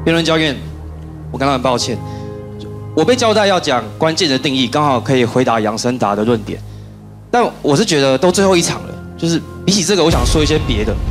辩论教练，我感到很抱歉，我被交代要讲关键的定义，刚好可以回答杨森达的论点，但我是觉得都最后一场了，就是比起这个，我想说一些别的。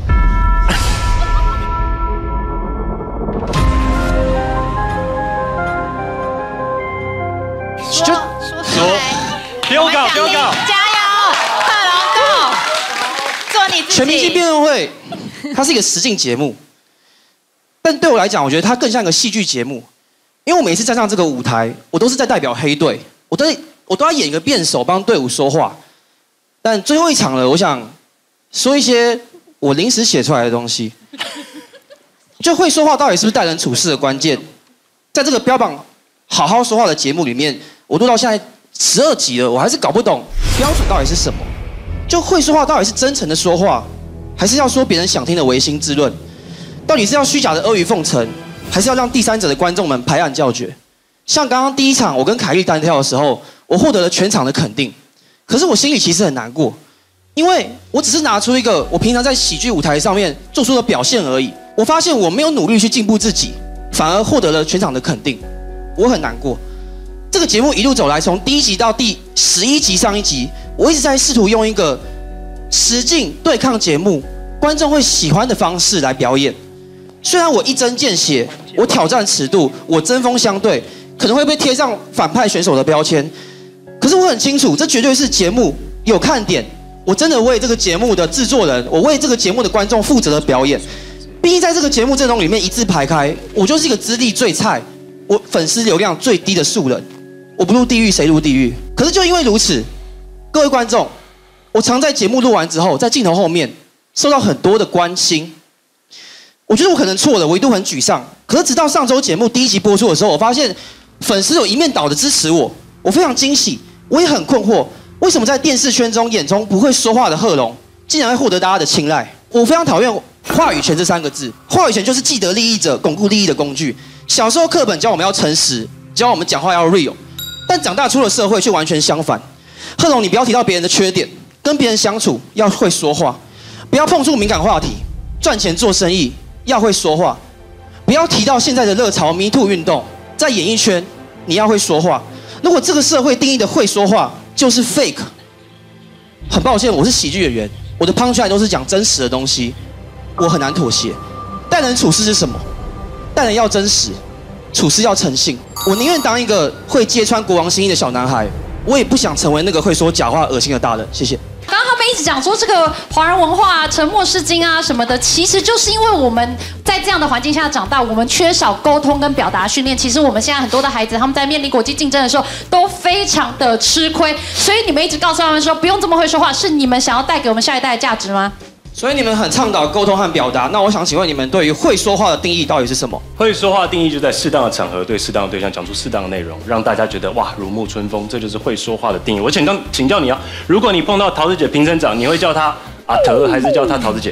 说，丢稿， 加油，快龙够，做你自己。 全明星辩论会，它是一个实境节目，但对我来讲，我觉得它更像一个戏剧节目，因为我每次站上这个舞台，我都是在代表黑队，我都要演一个辩手，帮队伍说话。但最后一场了，我想说一些我临时写出来的东西。就会说话到底是不是待人处事的关键？在这个标榜好好说话的节目里面，我录到现在12集了，我还是搞不懂标准到底是什么。就会说话到底是真诚的说话，还是要说别人想听的唯心之论？到底是要虚假的阿谀奉承，还是要让第三者的观众们拍案叫绝？像刚刚第一场我跟凯莉单挑的时候，我获得了全场的肯定，可是我心里其实很难过，因为我只是拿出一个我平常在喜剧舞台上面做出的表现而已。我发现我没有努力去进步自己，反而获得了全场的肯定，我很难过。这个节目一路走来，从第1集到第11集上一集，我一直在试图用一个实境对抗节目观众会喜欢的方式来表演。虽然我一针见血，我挑战尺度，我针锋相对，可能会被贴上反派选手的标签，可是我很清楚，这绝对是节目有看点，我真的为这个节目的制作人，我为这个节目的观众负责的表演。毕竟在这个节目阵容里面一字排开，我就是一个资历最菜，我粉丝流量最低的素人。我不入地狱谁入地狱？可是就因为如此，各位观众，我常在节目录完之后，在镜头后面受到很多的关心。我觉得我可能错了，我一度很沮丧。可是直到上周节目第1集播出的时候，我发现粉丝有一面倒的支持我，我非常惊喜，我也很困惑，为什么在电视圈中眼中不会说话的贺龙，竟然会获得大家的青睐？我非常讨厌话语权这3个字，话语权就是既得利益者巩固利益的工具。小时候课本教我们要诚实，教我们讲话要 real， 但长大出了社会却完全相反。贺龙，你不要提到别人的缺点，跟别人相处要会说话，不要碰触敏感话题，赚钱做生意要会说话，不要提到现在的热潮 Me Too 运动，在演艺圈你要会说话。如果这个社会定义的会说话就是 fake， 很抱歉，我是喜剧演员，我的 punchline 都是讲真实的东西，我很难妥协。待人处事是什么？待人要真实，处事要诚信。我宁愿当一个会揭穿国王心意的小男孩，我也不想成为那个会说假话恶心的大人。谢谢。 刚刚他们一直讲说这个华人文化啊、沉默是金啊什么的，其实就是因为我们在这样的环境下长大，我们缺少沟通跟表达训练。其实我们现在很多的孩子，他们在面临国际竞争的时候都非常的吃亏。所以你们一直告诉他们说不用这么会说话，是你们想要带给我们下一代的价值吗？ 所以你们很倡导沟通和表达，那我想请问你们对于会说话的定义到底是什么？ 会说话的定义就在适当的场合对适当的对象讲出适当的内容，让大家觉得哇如沐春风，这就是会说话的定义。我请教你啊，如果你碰到桃子姐评审长，你会叫她阿特还是叫她桃子姐？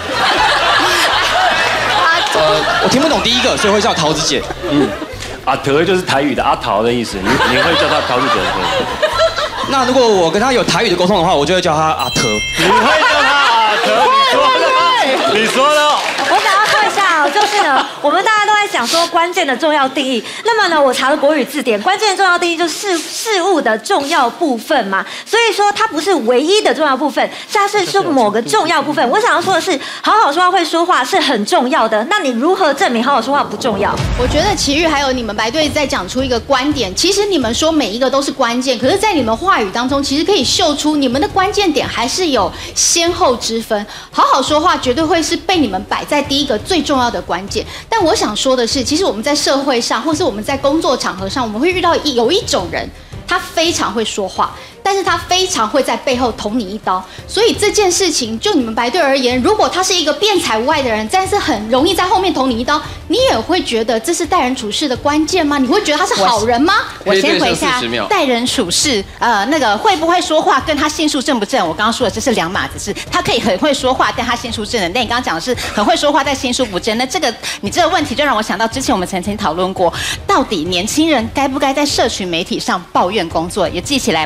我听不懂第一个，所以会叫桃子姐。 阿特就是台语的阿桃的意思，你会叫她桃子姐的。 那如果我跟她有台语的沟通的话，我就会叫她阿特。 你会叫她阿特？你说的。 我想要说一下哦，就是呢，我们大家都在讲说关键的重要定义。那么呢，我查了国语字典，关键的重要定义就是事物的重要部分嘛。所以说它不是唯一的重要部分，它是说某个重要部分。我想要说的是，好好说话、会说话是很重要的。那你如何证明好好说话不重要？ 我觉得奇煜还有你们白队在讲出一个观点，其实你们说每一个都是关键，可是在你们话语当中，其实可以嗅出你们的关键点还是有先后之分。好好说话绝对会是被你们摆在第一个最重要的关键。但我想说的是，其实我们在社会上，或是我们在工作场合上，我们会遇到有一种人，他非常会说话，但是他非常会在背后捅你一刀。所以这件事情，就你们白队而言，如果他是一个辩才无碍的人，但是很容易在后面捅你一刀，你也会觉得这是待人处事的关键吗？你会觉得他是好人吗？ 我先回一下待人处事，那个会不会说话跟他心术正不正，我刚刚说的这是两码子事。他可以很会说话，但他心术正的。那你刚刚讲的是很会说话，但心术不正。那你这个问题就让我想到之前我们曾经讨论过，到底年轻人该不该在社群媒体上抱怨工作？也记起来吧，有这个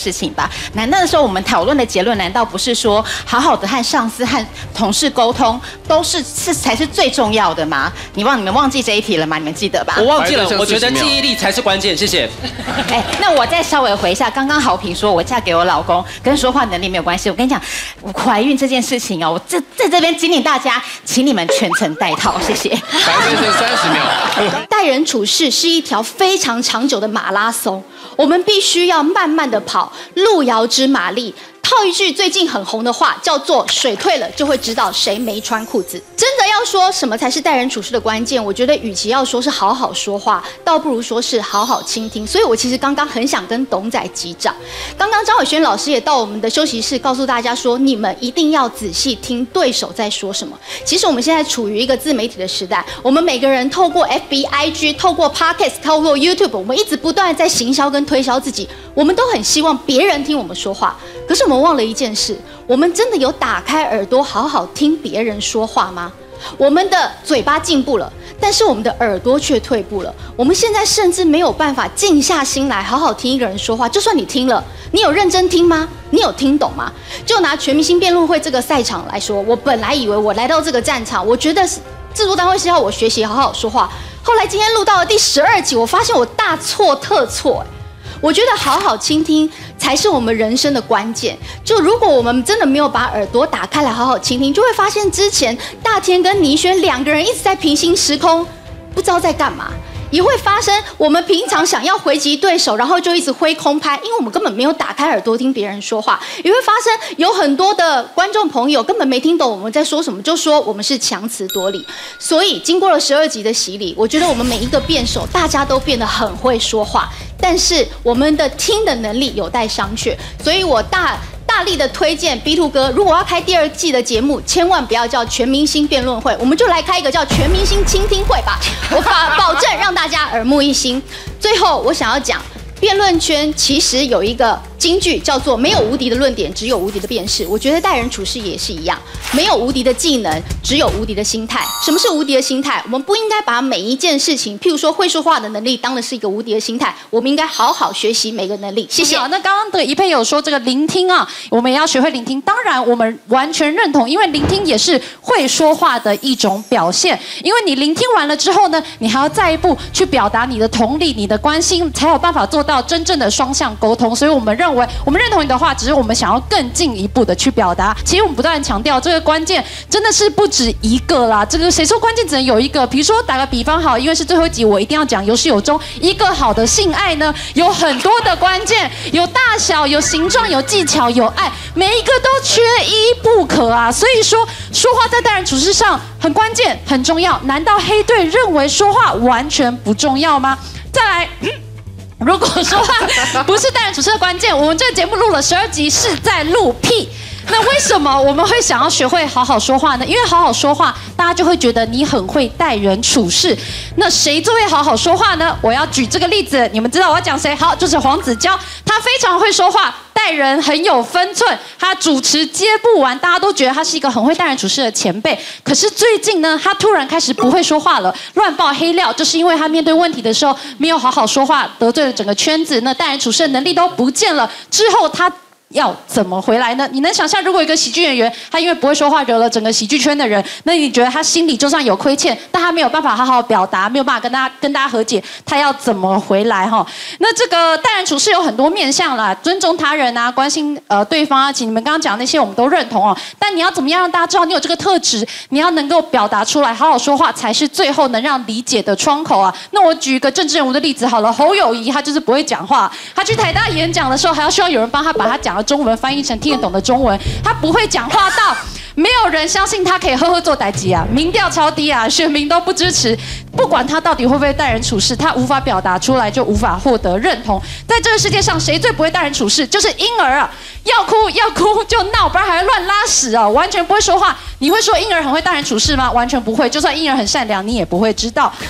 事情吧？难道那时候我们讨论的结论，难道不是说好好的和上司和同事沟通才是最重要的吗？你们忘记这一题了吗？你们记得吧？ 我忘记了，我觉得记忆力才是关键。谢谢。 那我再稍微回一下，刚刚豪平说我嫁给我老公跟说话能力没有关系。我跟你讲，我怀孕这件事情哦，我在这边警醒大家，请你们全程戴套，谢谢。 白先生30秒。 待人处事是一条非常长久的马拉松，我们必须要慢慢的跑，路遥知马力。套一句最近很红的话，叫做水退了就会知道谁没穿裤子。真的要说什么才是待人处事的关键，我觉得与其要说是好好说话，倒不如说是好好倾听。所以我其实刚刚很想跟董仔击掌。刚刚张伟轩老师也到我们的休息室告诉大家说，你们一定要仔细听对手在说什么。其实我们现在处于一个自媒体的时代，我们每个人透过 FB、IG、透过 Podcast、透过 YouTube， 我们一直不断在行销跟推销自己，我们都很希望别人听我们说话。可是我们忘了一件事，我们真的有打开耳朵好好听别人说话吗？我们的嘴巴进步了，但是我们的耳朵却退步了。我们现在甚至没有办法静下心来好好听一个人说话。就算你听了，你有认真听吗？你有听懂吗？就拿全明星辩论会这个赛场来说，我本来以为我来到这个战场，我觉得制作单位是要我学习好好说话。后来今天录到了第12集，我发现我大错特错。我觉得好好倾听才是我们人生的关键。就如果我们真的没有把耳朵打开来好好倾听，就会发现之前大天跟倪轩2个人一直在平行时空，不知道在干嘛。也会发生我们平常想要回击对手，然后就一直挥空拍，因为我们根本没有打开耳朵听别人说话。也会发生有很多的观众朋友根本没听懂我们在说什么，就说我们是强词夺理。所以经过了12集的洗礼，我觉得我们每一个辩手大家都变得很会说话，但是我们的听的能力有待商榷。所以我大力的推荐 B2 哥，如果要开第2季的节目，千万不要叫全明星辩论会，我们就来开一个叫全明星倾听会吧。我保证让大家耳目一新。最后我想要讲，辩论圈其实有一个金句叫做没有无敌的论点，只有无敌的辩士。我觉得待人处事也是一样，没有无敌的技能，只有无敌的心态。什么是无敌的心态？我们不应该把每一件事情，譬如说会说话的能力当的是一个无敌的心态，我们应该好好学习每个能力。谢谢。 好，那刚刚的一佩有说这个聆听啊，我们也要学会聆听。当然我们完全认同，因为聆听也是会说话的一种表现。因为你聆听完了之后呢，你还要再一步去表达你的同理、你的关心，才有办法做到真正的双向沟通。所以我们认为，我们认同你的话，只是我们想要更进一步的去表达。其实我们不断强调，这个关键真的是不止一个啦。这个谁说关键只能有一个？比如说打个比方好，因为是最后一集，我一定要讲有始有终。一个好的性爱呢，有很多的关键，有大小，有形状，有技巧，有爱，每一个都缺一不可啊。所以说，说话在待人处事上很关键、很重要。难道黑队认为说话完全不重要吗？再来。如果说话不是待人处事的关键，我们这个节目录了12集是在录屁。那为什么我们会想要学会好好说话呢？因为好好说话，大家就会觉得你很会待人处事。那谁最会好好说话呢？我要举这个例子，你们知道我要讲谁？好，就是黄子佼，他非常会说话，待人很有分寸，他主持接不完，大家都觉得他是一个很会待人处事的前辈。可是最近呢，他突然开始不会说话了，乱爆黑料，就是因为他面对问题的时候没有好好说话，得罪了整个圈子，那待人处事的能力都不见了。之后他要怎么回来呢？你能想象，如果一个喜剧演员他因为不会说话惹了整个喜剧圈的人，那你觉得他心里就算有亏欠，但他没有办法好好表达，没有办法跟大家和解，他要怎么回来哈？那这个待人处事有很多面向啦，尊重他人啊，关心对方啊，请你们刚刚讲的那些我们都认同哦。但你要怎么样让大家知道你有这个特质？你要能够表达出来，好好说话才是最后能让理解的窗口啊。那我举一个政治人物的例子好了，侯友宜他就是不会讲话，他去台大演讲的时候还要需要有人帮他把他讲的中文翻译成听得懂的中文，他不会讲话到没有人相信他可以呵呵做代志啊，民调超低啊，选民都不支持。不管他到底会不会待人处事，他无法表达出来就无法获得认同。在这个世界上，谁最不会待人处事？就是婴儿啊，要哭就闹，不然还会乱拉屎啊，完全不会说话。你会说婴儿很会待人处事吗？完全不会。就算婴儿很善良，你也不会知道。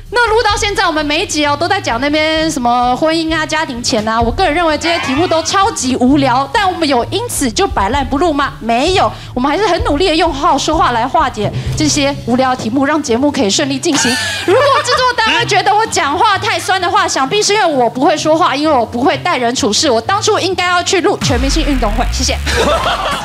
那录到现在，我们每一集都在讲那边什么婚姻啊、家庭钱啊。我个人认为这些题目都超级无聊，但我们有因此就摆烂不录吗？没有，我们还是很努力的用好好说话来化解这些无聊题目，让节目可以顺利进行。如果制作单位觉得我讲话太酸的话，想必是因为我不会说话，因为我不会待人处事。我当初应该要去录全明星运动会。谢谢。